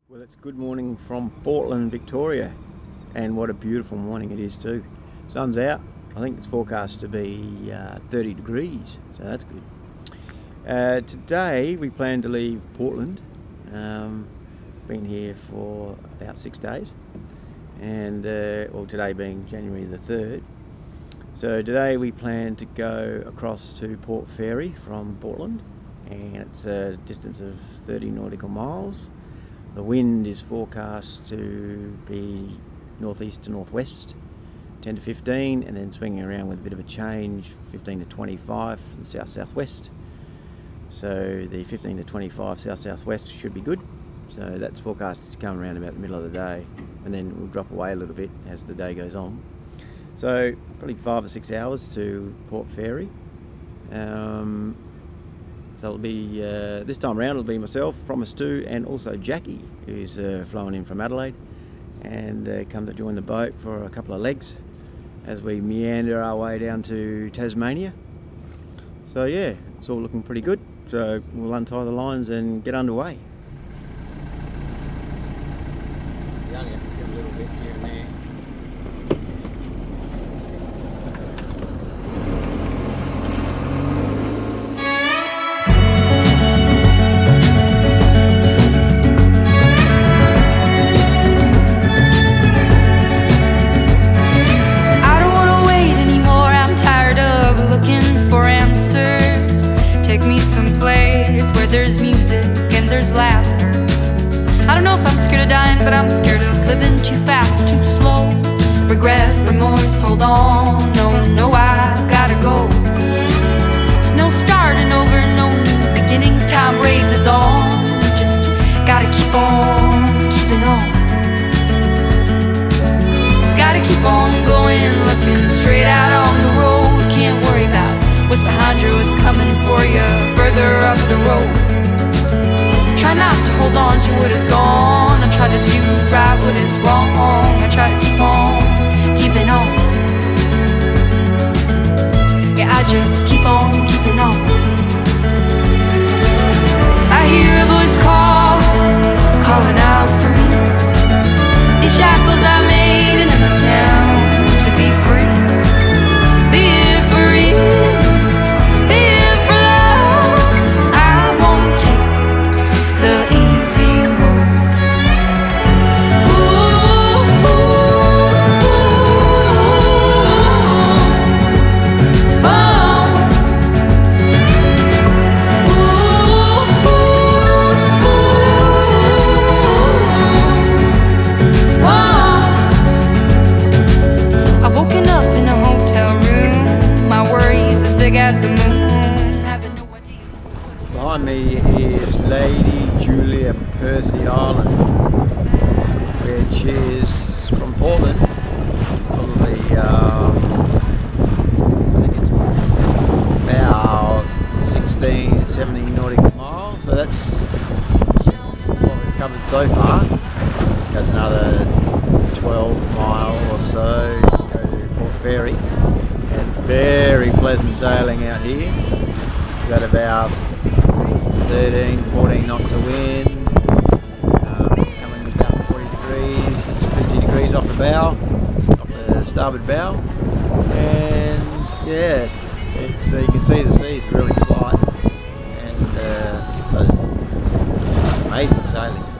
Well, it's good morning from Portland, Victoria, and what a beautiful morning it is too. Sun's out. I think it's forecast to be 30 degrees, so that's good. Today we plan to leave Portland. Been here for about 6 days, and well, today being January the 3rd. So today we plan to go across to Port Fairy from Portland, and it's a distance of 30 nautical miles. The wind is forecast to be northeast to northwest, 10 to 15, and then swinging around with a bit of a change, 15 to 25 from the south-southwest. So the 15 to 25 south-southwest should be good. So that's forecast to come around about the middle of the day, and then we'll drop away a little bit as the day goes on. So probably 5 or 6 hours to Port Fairy. So it'll be, this time around it'll be myself, Promise 2, and also Jackie, who's flown in from Adelaide, and come to join the boat for a couple of legs as we meander our way down to Tasmania. So yeah, it's all looking pretty good. So we'll untie the lines and get underway. You only have to get a little bit here and there. Take me someplace where there's music and there's laughter. I don't know if I'm scared of dying, but I'm scared of living too fast, too slow. Regret, remorse, hold on. No, I've gotta go. There's no starting over, no new beginnings. Time raises on. Just gotta keep on keeping on. Gotta keep on going, looking straight out on the road. Can't worry about what's behind you, what's coming for you further up the road. Try not to hold on to what is gone. I try to do right what is wrong. I try to keep on keeping on. Yeah, I just keep on keeping on. I hear a voice calling out for me. These shackles I made in an attempt to be free. Be it for ease, as the moon, having no idea. Behind me is Lady Julia Percy Island, which is from Portland, probably I think it's about 16, 17 nautical miles, so that's what we've covered so far. Got another 12 mile or so to go to Port Fairy. Very pleasant sailing out here. We've got about 13, 14 knots of wind, coming about 40 degrees, 50 degrees off the bow, off the starboard bow, and yes, it's, you can see the sea is really slight, and amazing sailing.